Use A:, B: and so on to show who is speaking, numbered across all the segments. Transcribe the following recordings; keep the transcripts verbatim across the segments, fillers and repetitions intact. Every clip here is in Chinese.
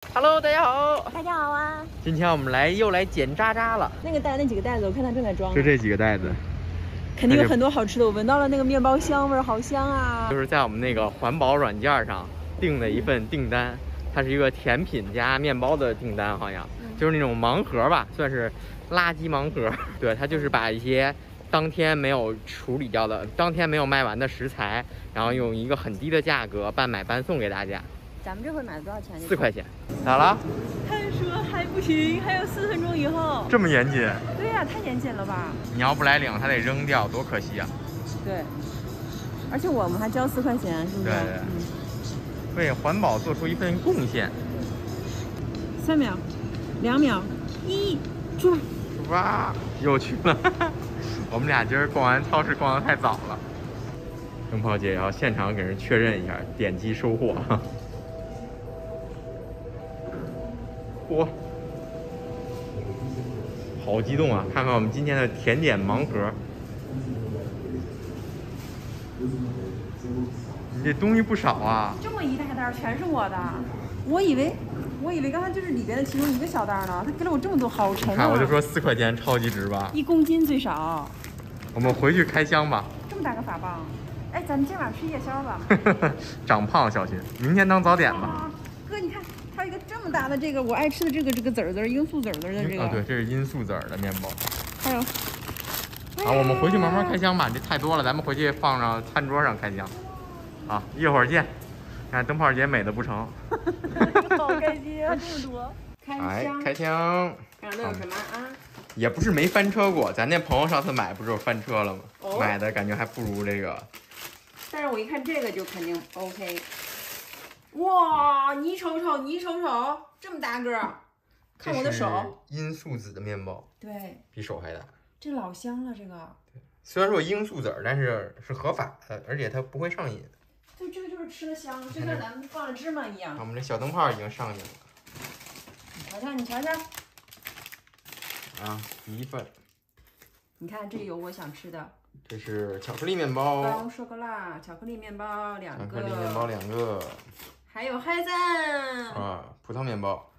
A: Hello， 大家好，
B: 大家好啊！
A: 今天我们来又来捡渣渣了。
B: 那个袋那几个袋子，我看他正在装。
A: 就这几个袋子，
B: 肯定有很多好吃的。我闻到了那个面包香味儿，好香啊！
A: 就是在我们那个环保软件上订的一份订单，它是一个甜品加面包的订单，好像、嗯、就是那种盲盒吧，算是垃圾盲盒。对，它就是把一些当天没有处理掉的、当天没有卖完的食材，然后用一个很低的价格半买半送给大家。
B: 咱们这回买了多少钱？
A: 四块钱。咋了？
B: 他说还不行，还有四分钟以后。
A: 这么严谨？
B: 对呀、啊，太严谨了吧！
A: 你要不来领，他得扔掉，多可惜啊！
B: 对，而且我们还交四块钱，是不是？
A: 对对。嗯、为环保做出一份贡献。
B: 三秒，两秒，一，出发！
A: 出发！又去了。我们俩今儿逛完超市逛得太早了。灯泡姐要现场给人确认一下，点击收货。嚯，好激动啊！看看我们今天的甜点盲盒。你这东西不少啊！
B: 这么一大袋全是我的，我以为我以为刚才就是里边的其中一个小袋呢，他给了我这么多，好沉啊！
A: 看我就说四块钱超级值吧，
B: 一公斤最少。
A: 我们回去开箱吧。
B: 这么大个法棒，哎，咱们今晚吃夜宵吧。
A: 长胖小心，明天当早点吧。
B: 啊、哥，你看。还有一个这么大的这个我爱吃的这个这个籽儿籽儿罂粟籽儿的这个
A: 啊，对，这是罂粟籽儿的面包。
B: 还有，
A: 好，我们回去慢慢开箱吧，这太多了，咱们回去放上餐桌上开箱。好，一会儿见。看灯泡姐美的不成。
B: 好开心啊，这么多。开箱。
A: 开箱。
B: 看都有什么啊？
A: 也不是没翻车过，咱那朋友上次买不是翻车了吗？哦、买的感觉还不如这个。
B: 但是我一看这个就肯定 OK。哇，你瞅瞅，你瞅瞅，这么大个儿，看我的手。
A: 罂粟籽的面包，
B: 对，
A: 比手还大。
B: 这老香了，这个。
A: 对，虽然说罂粟籽儿，但是是合法的，而且它不会上瘾。
B: 对，这个就是吃的香，就像咱们放了芝麻一样。
A: 我们这小灯泡已经上瘾了。
B: 你瞧瞧，你瞧瞧。
A: 啊，一份。
B: 你看，这有我想吃的。
A: 这是巧克力面包。
B: 包寿克辣，巧克力面包两个。
A: 巧克力面包两个。
B: 还有海赞
A: 啊，葡萄面包，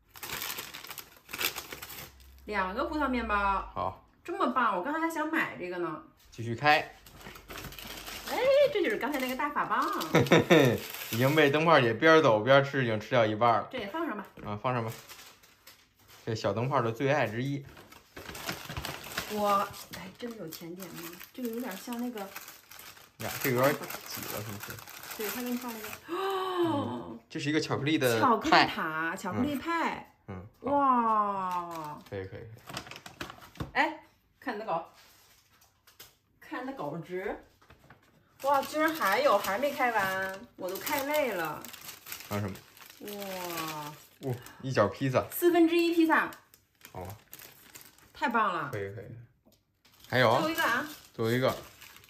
B: 两个葡萄面包，
A: 好，
B: 这么棒！我刚才还想买这个呢。
A: 继续开。
B: 哎，这就是刚才那个大法棒，
A: 已经被灯泡姐边走边吃，已经吃掉一半了。
B: 这也放上吧。啊，
A: 放上吧。这小灯泡的最爱之一。
B: 我哎，真的有甜点吗？这个有点像那个。
A: 呀，这个有点挤了，是不是？
B: 对，他给你放了一个哦、
A: 嗯，这是一个巧克力的
B: 巧克力塔，巧克力派，
A: 嗯，
B: 嗯哇，
A: 可以可以可以。
B: 哎，看你的狗，看你的狗值，哇，居然还有，还没开完，我都开累了。
A: 还有什么？
B: 哇，
A: 哦，一角披萨，
B: 四分之一披萨，
A: 好，
B: 太棒了，
A: 可以可以。还有，
B: 最后一个啊，
A: 最后一个。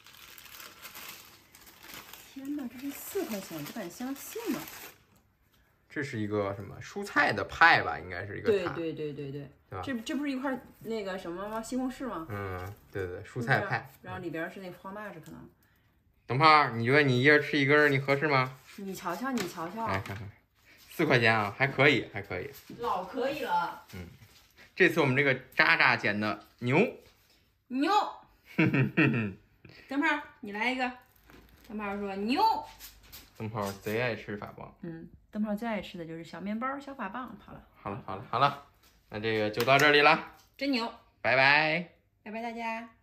B: 天哪，这是四块钱，不敢相信啊！
A: 这是一个什么蔬菜的派吧？应该是一个
B: 对对对对对，对这这不是一块那个什么吗？西红柿吗？
A: 嗯，对对，蔬菜派。
B: 然后里边是那花麦子可能。
A: 灯泡，你觉得你一人吃一根，你合适吗？
B: 你瞧瞧，你瞧瞧。
A: 来看看，四块钱啊，还可以，还可以。
B: 老可以了。
A: 嗯，这次我们这个渣渣捡的牛。
B: 牛。哼哼哼哼。灯泡，你来一个。灯泡说牛，
A: 灯泡贼爱吃法棒。
B: 嗯，灯泡最爱吃的就是小面包、小法棒。好了，
A: 好了，好了，好了，那这个就到这里了。
B: 真牛，
A: 拜拜，
B: 拜拜大家。